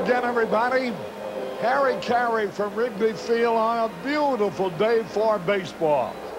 again, everybody. Harry Carey from Wrigley Field on a beautiful day for baseball.